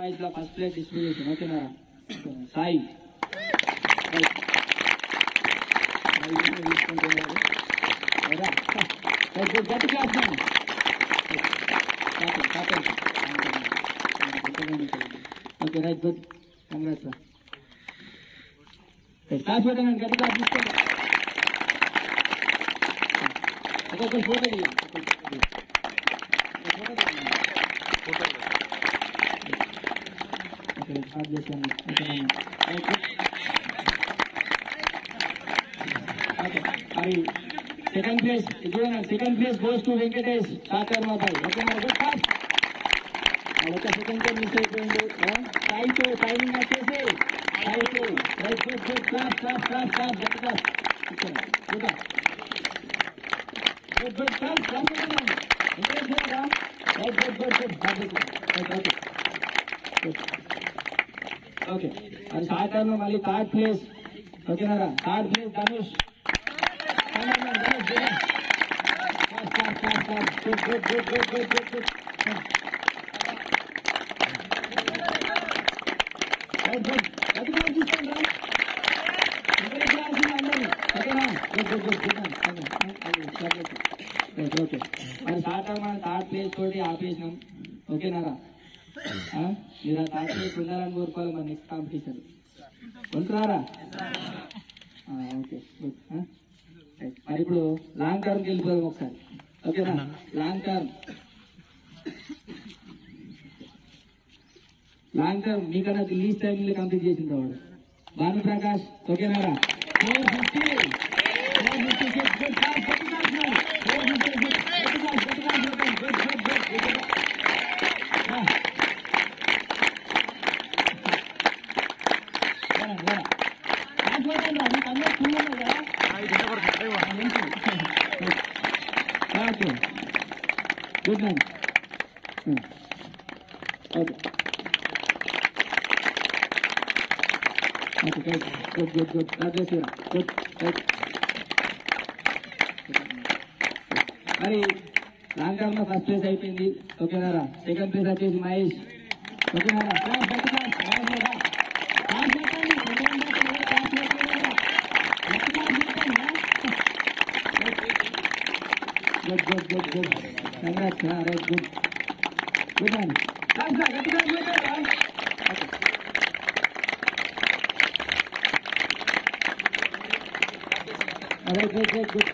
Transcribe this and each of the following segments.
First place distribution ఓకేనా సాయి తీసుకుంటున్నారు గట్టి class okay right good congrats sir class పెట్టండి గట్టి క్లాస్ తీసుకోండి ఒక్కొక్కరు ఫోటో స్టార్ట్ చేశాను మరి సెకండ్ ప్లేస్ చూడండి second place goes to Venkatesh సాకర్మా భాయ్ ఓకే మరి గుడ్ ఫాస్ట్ ఒక సెకండ్ ప్లేస్ మిస్ అయిపోయింది సాయితో టైమింగ్ వచ్చేసి సాయితో right good good class class class class గట్టి class good good good class class right good good good okay అది సాకర్లో మళ్ళీ థర్డ్ ప్లేస్ ఓకేనారా థర్డ్ ప్లేస్ ధనుష్ ఓకే మరి సాకర్ మనం థర్డ్ ప్లేస్ తోటి ఆపేసినాం ఓకేనారా మీరు ఆ థర్డ్ ప్లేస్ ఉండాలని కోరుకోవాలి మరి నెక్స్ట్ కాంపిటీషన్ ఉంటున్నారా ఓకే గుడ్ మరి ఇప్పుడు లాంగ్ టర్మ్కి వెళ్ళిపోదాం ఒకసారి ఓకేనా లాంగ్ టర్మ్ మీకన్నా లీస్ట్ టైంలో కంప్లీట్ చేసింది వాడు భాను ప్రకాష్ ఓకేనారా 450 Good man. Okay. Okay, good. God bless you. Good. మరి లాంగ్ టర్మ్ లో ఫస్ట్ ప్లేస్ అయిపోయింది ఓకేనారా సెకండ్ ప్లేస్ వచ్చేసి మహేష్ ఓకేనారా good congrats right good man right good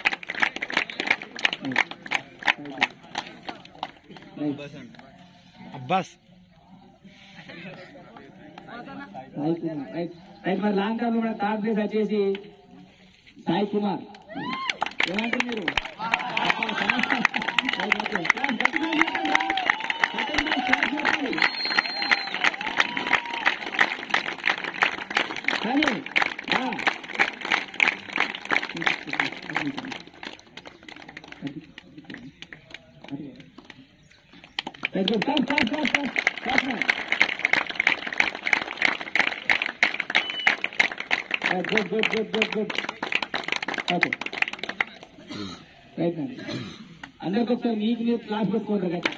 Abbas right మరి లాంగ్ టర్మ్ కూడా థర్డ్ ప్లేస్ వచ్చేసి సాయి కుమార్ ఏమంటారు మీరు గుడ్ ఓకే రైట్ అండి అందరికి ఒకసారి మీకు మీరు క్లాస్ పెట్టుకోండి కదా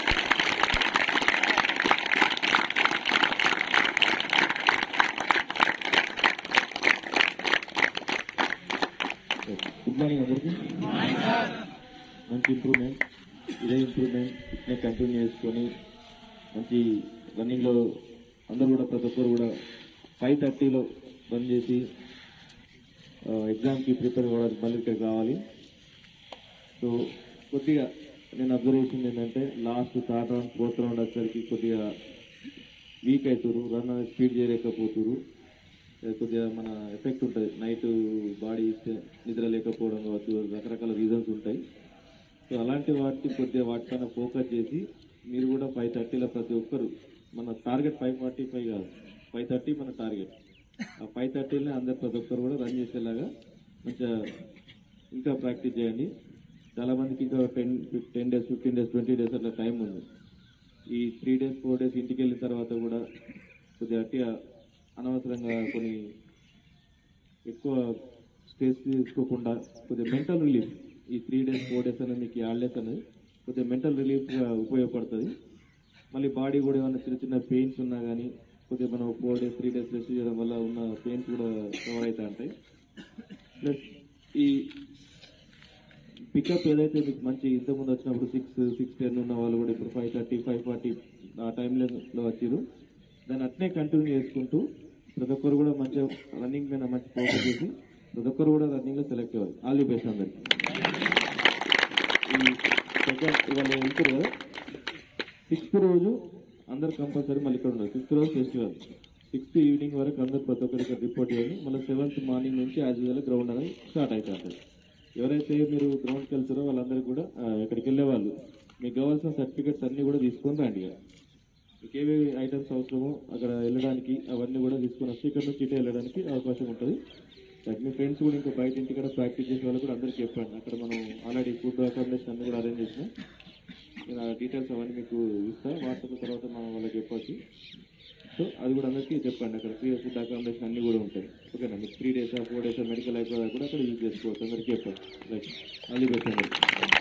గుడ్ మార్నింగ్ అందరికీ మంచి ఇంప్రూవ్మెంట్ ఇదే ఇంప్రూవ్మెంట్ ఇట్నే కంటిన్యూ చేసుకొని మంచి రన్నింగ్లో అందరూ కూడా ప్రతి ఒక్కరు కూడా 5:30లో రన్ చేసి ఎగ్జామ్కి ప్రిపేర్ అవ్వడానికి మళ్ళీ ఇక్కడికి రావాలి. సో కొద్దిగా నేను అబ్జర్వేషన్ ఏంటంటే last third round fourth round వచ్చేసరికి కొద్దిగా వీక్ అవుతారు, రన్ అనేది స్పీడ్ చేయలేకపోతున్నారు. కొద్దిగా మన ఎఫెక్ట్ ఉంటుంది, నైట్ బాడీ నిద్ర లేకపోవడం కావచ్చు, రకరకాల రీజన్స్ ఉంటాయి. సో అలాంటి వాటికి కొద్దిగా వాటిపైన ఫోకస్ చేసి మీరు కూడా 5:30లో ప్రతి ఒక్కరు మన టార్గెట్ 5:45 కాదు 5:30 మన టార్గెట్. ఆ 5:30లోనే అందరు ప్రతి ఒక్కరు కూడా రన్ చేసేలాగా మంచిగా ఇంకా ప్రాక్టీస్ చేయండి. చాలామందికి ఇంకా 10 days 15 days 20 days అట్లా టైం ఉంది. ఈ 3 days 4 days ఇంటికి వెళ్ళిన తర్వాత కూడా కొద్దిగా గట్టిగా అనవసరంగా కొన్ని ఎక్కువ స్ట్రెస్ తీసుకోకుండా కొద్దిగా మెంటల్ రిలీఫ్ ఈ 3 days 4 days అనేది మీకు హాలిడేస్ అనేది కొద్దిగా మెంటల్ రిలీఫ్గా ఉపయోగపడుతుంది. మళ్ళీ బాడీ కూడా ఏమైనా చిన్న చిన్న పెయిన్స్ ఉన్నా కానీ కొద్దిగా మనం 4 days 3 days రెస్ట్ చేయడం వల్ల ఉన్న పెయిన్స్ కూడా కవర్ అవుతా ఉంటాయి. ప్లస్ ఈ పికప్ ఏదైతే మీకు మంచి ఇంతకుముందు వచ్చినప్పుడు 6:10 ఉన్న వాళ్ళు కూడా ఇప్పుడు 5:30 5:40 ఆ టైంలో వచ్చారు. దాన్ని అట్నే కంటిన్యూ చేసుకుంటూ ప్రతి ఒక్కరు కూడా మంచిగా రన్నింగ్ మీద మంచి ఫోకస్ చేసి ప్రతి ఒక్కరు కూడా రన్నింగ్లో సెలెక్ట్ అవ్వాలి. ఆల్ ది బెస్ట్ అందరికి. ఈ సెకండ్ ఇవాళ వెళ్తారు కదా, 6th రోజు అందరు కంపల్సరీ మళ్ళీ ఇక్కడ ఉన్నారు. 6th రోజు ఫెస్టివల్, 6th ఈవినింగ్ వరకు అందరు ప్రతి ఒక్కరికి రిపోర్ట్ చేయండి. మళ్ళీ 7th మార్నింగ్ నుంచి యాజ్ యూజువల్ గ్రౌండ్ అనేది స్టార్ట్ అవుతుంది. ఎవరైతే మీరు గ్రౌండ్కి వెళ్తారో వాళ్ళందరూ కూడా ఇక్కడికి వెళ్ళే వాళ్ళు మీకు కావాల్సిన సర్టిఫికెట్స్ అన్నీ కూడా తీసుకొని రండి. మీకు ఏవేవి ఐటమ్స్ అవసరమో అక్కడ వెళ్ళడానికి అవన్నీ కూడా తీసుకొని వస్తే ఇక్కడ నుంచి ఇటే వెళ్ళడానికి అవకాశం ఉంటుంది. మీ ఫ్రెండ్స్ కూడా ఇంకా బయట ఇంటికాడ ప్రాక్టీస్ చేసే వాళ్ళు కూడా అందరికీ చెప్పండి. అక్కడ మనం ఆల్రెడీ ఫుడ్ అకామిడేషన్ అన్నీ కూడా అరేంజ్ చేసినాం. నేను డీటెయిల్స్ అవన్నీ మీకు ఇస్తాను వాట్సాప్ తర్వాత మనం వాళ్ళకి చెప్పచ్చు. సో అది కూడా అందరికీ చెప్పండి. అక్కడ ఫ్రీ ఫుడ్ అకామిడేషన్ అన్నీ కూడా ఉంటాయి. ఓకేనా, మీకు 3 days 4 days మెడికల్ అయిపోయా కూడా అక్కడ యూజ్ చేసుకోవచ్చు. అందరికీ చెప్పండి. రైట్, అది బెస్ట్.